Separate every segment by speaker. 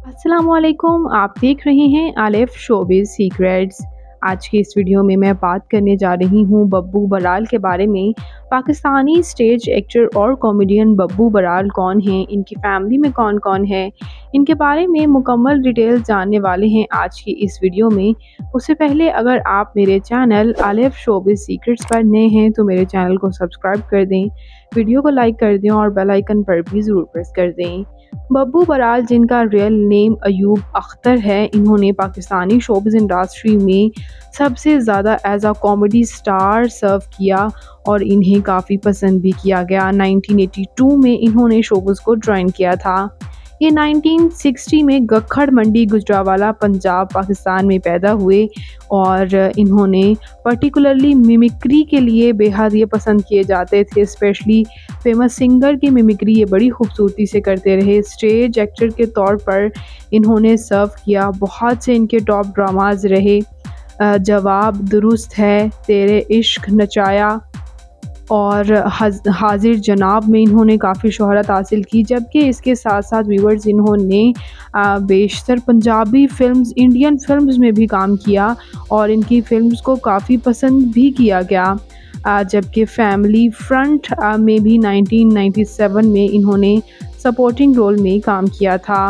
Speaker 1: अस्सलामुअलैकुम, आप देख रहे हैं आलिफ शोबिज़ सीक्रेट्स। आज की इस वीडियो में मैं बात करने जा रही हूँ बब्बू बराल के बारे में। पाकिस्तानी स्टेज एक्टर और कॉमेडियन बब्बू बराल कौन हैं, इनकी फैमिली में कौन कौन है, इनके बारे में मुकम्मल डिटेल जानने वाले हैं आज की इस वीडियो में। उससे पहले अगर आप मेरे चैनल आलिफ शोबिज़ सीक्रेट्स पर नए हैं तो मेरे चैनल को सब्सक्राइब कर दें, वीडियो को लाइक कर दें और बेल आइकन पर भी ज़रूर प्रेस कर दें। बब्बू बराल, जिनका रियल नेम अयूब अख्तर है, इन्होंने पाकिस्तानी शोबिज़ इंडस्ट्री में सबसे ज़्यादा as a comedy star serve किया और इन्हें काफ़ी पसंद भी किया गया। 1982 में इन्होंने शोबिज़ को ज्वाइन किया था। ये 1960 में गखड़ मंडी गुजरावाला पंजाब पाकिस्तान में पैदा हुए और इन्होंने पर्टिकुलरली मिमिक्री के लिए बेहद ये पसंद किए जाते थे। स्पेशली फेमस सिंगर की मिमिक्री ये बड़ी खूबसूरती से करते रहे। स्टेज एक्टर के तौर पर इन्होंने सर्व किया। बहुत से इनके टॉप ड्रामाज रहे। जवाब, दुरुस्त है, तेरे इश्क, नचाया और हाजिर जनाब में इन्होंने काफ़ी शोहरत हासिल की। जबकि इसके साथ साथ व्यूअर्स इन्होंने बेशतर पंजाबी फ़िल्म्स, इंडियन फ़िल्म्स में भी काम किया और इनकी फ़िल्म्स को काफ़ी पसंद भी किया गया। जबकि फैमिली फ्रंट में भी 1997 में इन्होंने सपोर्टिंग रोल में काम किया था।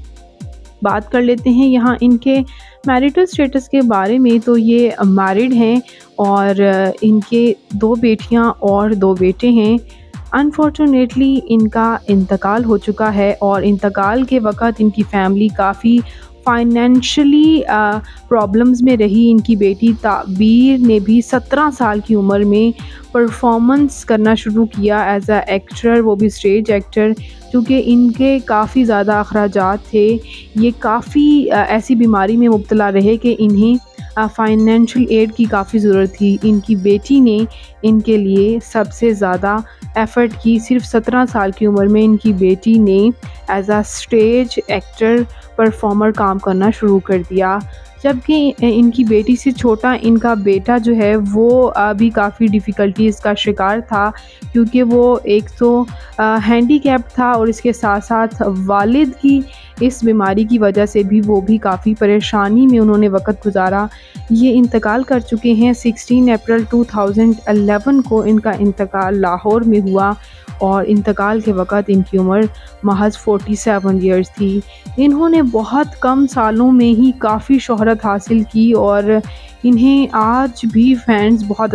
Speaker 1: बात कर लेते हैं यहाँ इनके मैरिटल स्टेटस के बारे में। तो ये मैरिड हैं और इनके 2 बेटियाँ और 2 बेटे हैं। अनफॉर्चुनेटली इनका इंतकाल हो चुका है और इंतकाल के वक़्त इनकी फैमिली काफ़ी फाइनेंशियली प्रॉब्लम्स में रही। इनकी बेटी ताबीर ने भी 17 साल की उम्र में परफॉर्मेंस करना शुरू किया एज अ एक्टर, वो भी स्टेज एक्टर, क्योंकि इनके काफ़ी ज़्यादा अखराजात थे। ये काफ़ी ऐसी बीमारी में मुब्तला रहे कि इन्हें फाइनेंशियल एड की काफ़ी ज़रूरत थी। इनकी बेटी ने इनके लिए सबसे ज़्यादा एफ़र्ट की। सिर्फ 17 साल की उम्र में इनकी बेटी ने as a stage actor performer काम करना शुरू कर दिया। जबकि इनकी बेटी से छोटा इनका बेटा जो है वो अभी काफ़ी डिफ़िकल्टीज़ का शिकार था, क्योंकि वो एक तो हैंडीकैप था और इसके साथ साथ वालिद की इस बीमारी की वजह से भी वो भी काफ़ी परेशानी में उन्होंने वक़्त गुजारा। ये इंतकाल कर चुके हैं। 16 अप्रैल 2011 को इनका इंतकाल लाहौर में हुआ और इंतकाल के वक़्त इनकी उम्र महज़ 47 ईयर्स थी। इन्होंने बहुत कम सालों में ही काफ़ी शोहरत हासिल की और इन्हें आज भी फैंस बहुत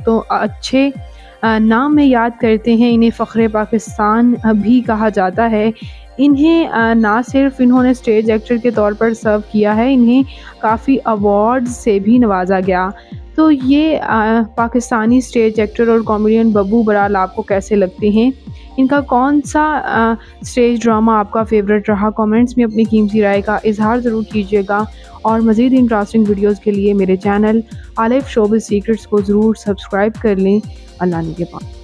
Speaker 1: अच्छे नाम में याद करते हैं। इन्हें फ़ख्रे पाकिस्तान भी कहा जाता है। इन्हें ना सिर्फ इन्होंने स्टेज एक्टर के तौर पर सर्व किया है, इन्हें काफ़ी अवार्ड्स से भी नवाजा गया। तो ये पाकिस्तानी स्टेज एक्टर और कॉमेडियन बब्बू बराल आपको कैसे लगते हैं? इनका कौन सा स्टेज ड्रामा आपका फ़ेवरेट रहा? कमेंट्स में अपनी कीमती राय का इज़हार ज़रूर कीजिएगा और मज़ीद इंटरेस्टिंग वीडियोज़ के लिए मेरे चैनल आलिफ शोबिज़ सीक्रेट्स को ज़रूर सब्सक्राइब कर लें। अल्लाह निगहबान।